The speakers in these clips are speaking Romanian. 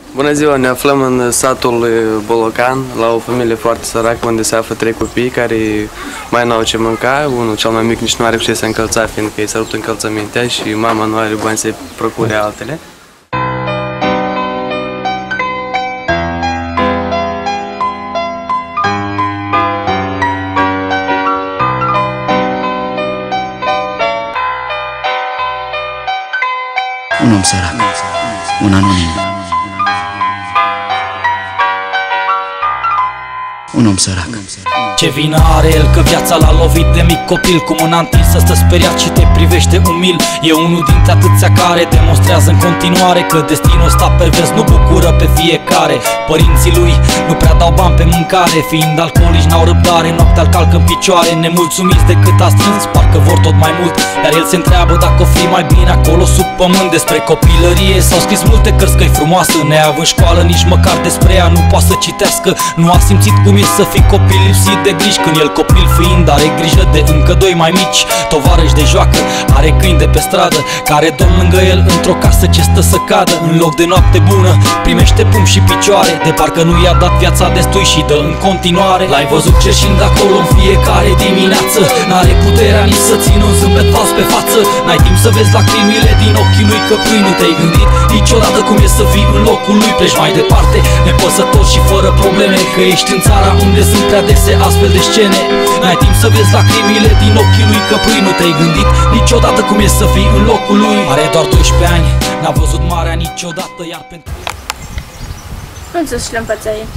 Bună ziua! Ne aflăm în satul Bolocan, la o familie foarte săracă, unde se află 3 copii care mai n-au ce mânca. Unul, cel mai mic, nici nu are cu ce să încălța, fiindcă i s-a rupt încălțămintea și mama nu are bani să-i procure altele. Un om sărac, un anonim. Un om sărac. Ce vină are el că viața l-a lovit de mic copil, cu mâna întinsă stă speriat și te privește umil. E unul dintre atâția care demonstrează în continuare că destinul ăsta pervers nu bucură pe fiecare. Părinții lui nu prea dau bani pe mâncare, fiind alcoolici n-au răbdare, noaptea îl calcă în picioare. Nemulțumiți de cât a strâns, parcă vor tot mai mult, iar el se întreabă dacă o fi mai bine acolo sub pământ. Despre copilărie s-au scris multe cărți că e frumoasă, neavând școală nici măcar despre ea nu poate să citească. Nu a simțit cum e să fii copil lipsit de griji, când el copil fiind are grijă de încă doi mai mici. Tovarăși de joacă, are câini de pe stradă care dorm lângă el într-o casă ce stă să cadă. În loc de noapte bună primește pumn și picioare, de parcă nu i-a dat viața destui și dă în continuare. L-ai văzut cerșind acolo în fiecare dimineață, n-are puterea nici să țină un zâmbet fals pe față. N-ai timp să vezi lacrimile din ochii lui căprui, nu te-ai gândit niciodată cum e să fii în locul lui. Pleci mai departe, nepăsător și fără probleme, că ești în țara unde sunt prea dese astfel de scene. N-ai timp să vezi lacrimile din ochii lui căprui, nu te-ai gândit niciodată cum e să fii în locul lui. Are doar 12 ani, n-a văzut marea niciodată, iar pentru... Cum să șlămpăța ei?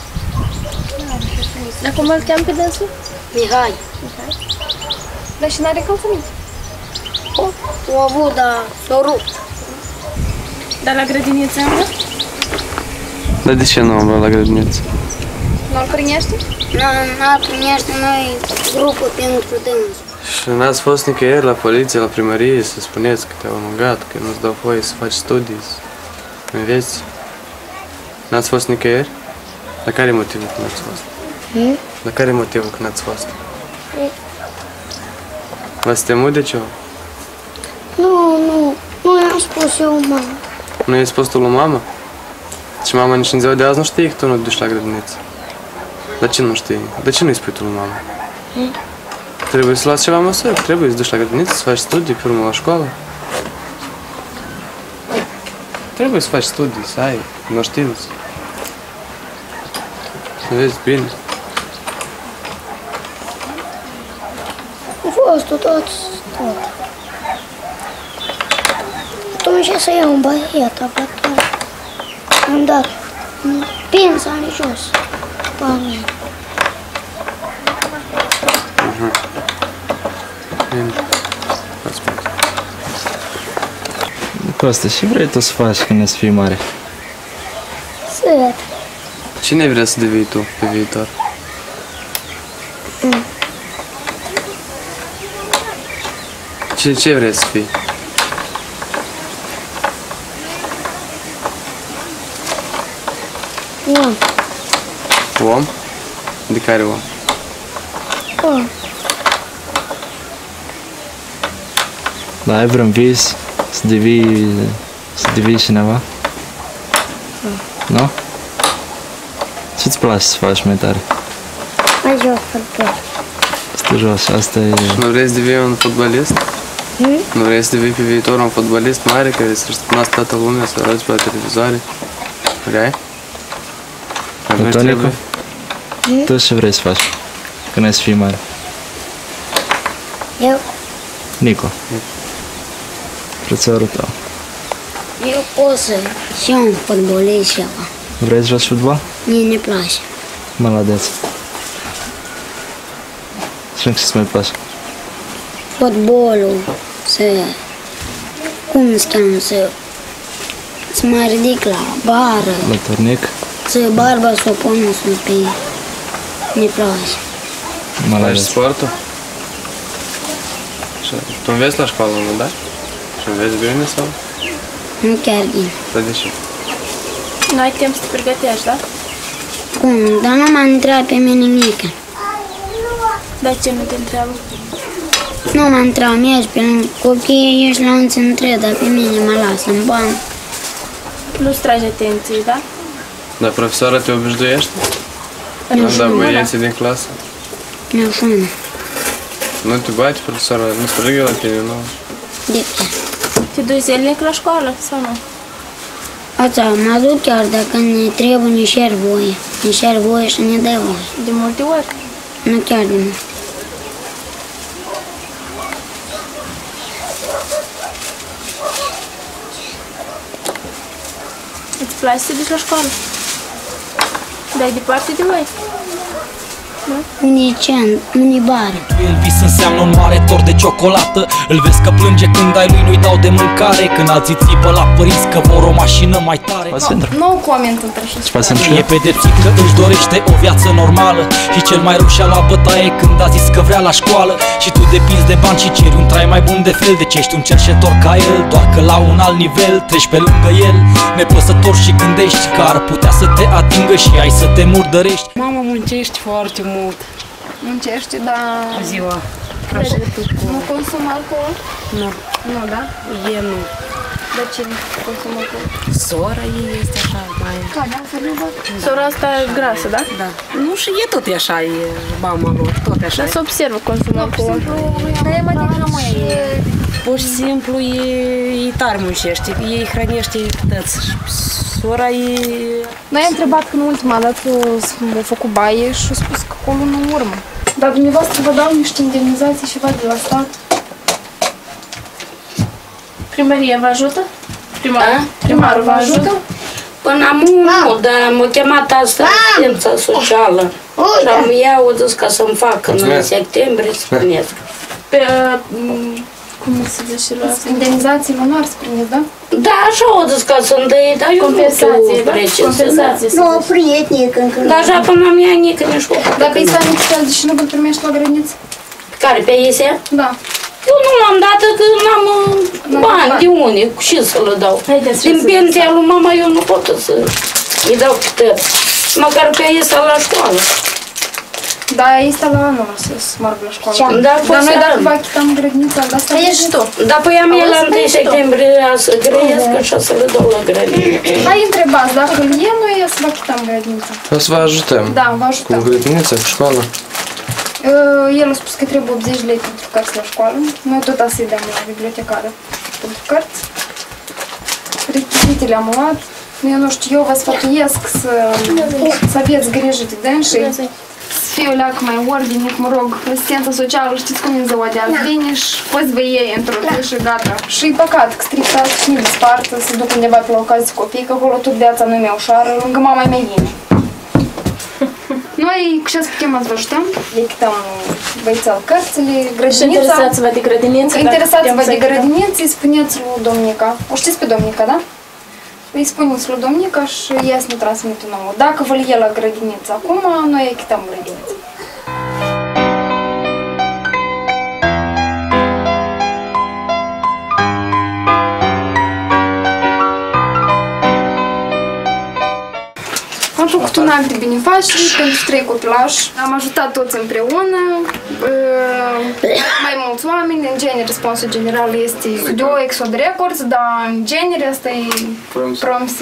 Dar cum îl cheamă pe dânsul? Mihai. Dar și n-are încălțăminte? O avut, dar s-o rupt. Dar la grădiniță încă? Dar de ce nu am luat la grădiniță? Nu-l primește? N-a primește noi grupul pentru dânsul. Și n-ați fost nicăieri la poliție, la primărie, să spuneți că te-au alungat, că nu-ți dau voie să faci studii, să înveți? N-ați fost nicăieri? La care e motivul că n-ați fost? La care e motivul că n-ați fost? V-ați temut de ceva? Nu i-am spus eu, mama. Nu i-ai spus tu lui mama? Și mama nici în ziua de azi nu știe că tu nu te duci la grădiniță. De ce nu știi? De ce nu-i spui tu lui mama? Trebuie să luați ceva măsuri, trebuie să duci la grădiniță, să faci studii, pe urmă la școală. Trebuie să faci studii, să ai cunoștință. Să vezi bine. A fost tot. Atunci să iau un băiat, apărat. Am dat pința în jos. Banii. Bine. Faci bine. Costa, ce vrei tu să faci când să fii mare? Să Cine vrea să devii tu pe viitor? Ce vrei să fii? Om. Om? De care om? Om. Da, ai vreun vis să devii cineva? Nu? Ce-ți place să faci mai tare? Mai joc fotbal. Să te joci, asta e... Nu vrei să devii un fotbalist? Nu vrei să devii pe viitor un fotbalist mare care să-și cunoască toată lumea, să arăți pe la televizoare? Vrei? Tonicu, tu ce vrei să faci când ai să fii mare? Eu? Nico. Frățiorul tău. Eu pot să și eu un fotbalist ceva. Vrei să joci fotbal? Mie ne place. Молодец. Și ce-ți mai place? Fotbalul, cum se cheamă, să mă ridic la bară, La turnic? să barba să o pun pe ne place. Faci sportul? Tu înveți la școală, nu, da? Și înveți bine sau? Nu chiar bine. Dar de ce? Nu ai timp să te pregătești, da? Cum? Dar nu m-a întrebat pe mine nimic. Dar ce nu te întreabă? Nu m-a întrebat, mergi pe copiii, ești la un între, dar pe mine mă lasă în bani. Nu-ți trage atenție, da? Dar profesoara te obișnuiește? Nu, dar băieții din clasă? Mi-e ușoară. Nu te bate profesoara, nu strigă la tine, nu? De ce? Te duci zilnic la școală sau nu? Asta, mă duc chiar dacă ne trebuie, ne cer voie. Ne cer voie și ne dă voie. De multe ori. Nu chiar de mult. Îți place să duci la școală? Dai departe de voi? Unii cent, unii bare. El vis înseamnă un mare tor de ciocolată. Îl vezi că plânge când ai lui nu-i dau de mâncare. Când alții țipă la părinți că vor o mașină mai tare. Nu coment între așa. Ce facem și E pedepsit că își dorește o viață normală. Și cel mai rău și-a luat bătaie când a zis că vrea la școală. Și tu depinzi de bani și ceri un trai mai bun de fel. Deci ești un cerșetor ca el, doar că la un alt nivel treci pe lângă el, nepăsător și gândești că ar putea să te atingă și ai să te murdărești. Mama muncește foarte mult Muncește, dar ziua. Așa nu consumă alcool? Nu, Nu, da? e nu. De ce nu consumă alcool? Sora ei este așa mai... Sora asta e grasă, da? Da. Nu, și e tot așa, e mama lor, tot așa. Dar se observă consumul alcool. Pur și simplu ei tare muncește, ei hrănește tăți. Sora e... Noi am întrebat când ultima dată au făcut baie și au spus că acolo nu urmă. Dar dumneavoastră vă dau niște indemnizații ceva de la stat? Primăria vă ajută? Primarul vă ajută? Până acum nu, dar m-a chemat asta asistența socială. Și am iau dus ca să-mi facă în septembrie să primesc. Pe, cum se zice la asta? Indemnizații lunar să primeți, da? Da, așa o dus ca să-mi dăi, dar eu Compensație, nu da? știu Compensație. Nu, prietnică încă. Dar așa până am ea nică nici o Dar pe Isa nici fel, deși nu îl primești la grădiniță? Care, pe Isea? Da. Eu nu l-am dat că n-am bani de unde, și să le dau. Din pensia lui mama eu nu pot să-i dau câte. Măcar pe Isa la școală. Da, este la anul să meargă la școală. Dar noi dacă vă achitam grădinița, dar asta Ești tu. Dar păi am el la 1 septembrie să grăiesc și să le dau la grădiniță. Hai întrebați, dacă îl e, noi să vă achitam grădinița. O să vă ajutăm. Da, vă Cu ajutăm. grădinița, cu școala. El a spus că trebuie 80 lei pentru cărți la școală. Noi tot asta îi dăm la bibliotecară pentru cărți. Rechizitele am luat. Eu nu știu, eu vă sfătuiesc să aveți grijă de dânsii. Să fie o leacă mai ordinic, mă rog, asistența socială, știți cum e ziua de azi, vine și poți vă iei într-o zi și gata. Și e păcat că strictați și ne dispartă, se duc undeva pe la o casă de copii, că acolo tot viața nu e mai ușoară, lângă mama e mai bine. Noi, cu ce chemați, vă ajutăm, echităm băițel cărțile, grădinița. Și interesați-vă de grădiniță. Interesați-vă de grădiniță, îi spuneți lui Domnica. O știți pe Domnica, da? Îi spuneți lui Domnica și ea să ne transmită nouă. Dacă vă e la grădiniță acum, noi echităm grădinița. Am făcut un act de benefacie pentru 3 copilași. Am ajutat toți împreună, mai mulți oameni. În genere, răspunsul general este Studio Exod Records, dar în genere asta e Promsi.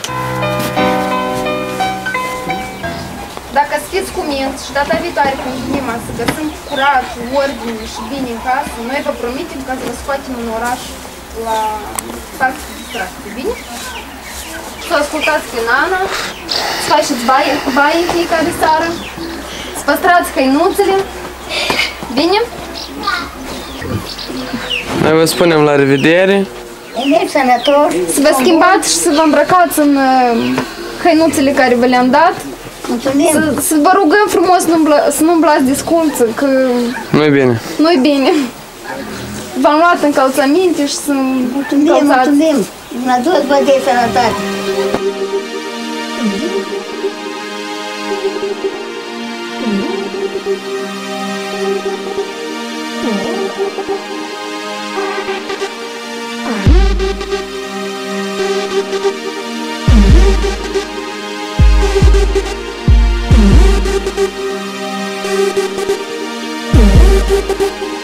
Dacă fiți cuminți și data viitoare când venim să găsim curat, ordine și bine în casă, noi vă promitem ca să vă scoatem în oraș la spații de distracție, bine? Să ascultați pe Nana, să faceți baie în fiecare seară, să păstrați hăinuțele, bine? Noi vă spunem la revedere. Să vă schimbați și să vă îmbrăcați în hăinuțele care vă le-am dat. Să vă rugăm frumos să nu umblați de sculță, că Nu-i bine. nu-i bine. V-am luat încălțăminte și să încălțați. Mulțumim! La toți vă de sănătate! Thank you.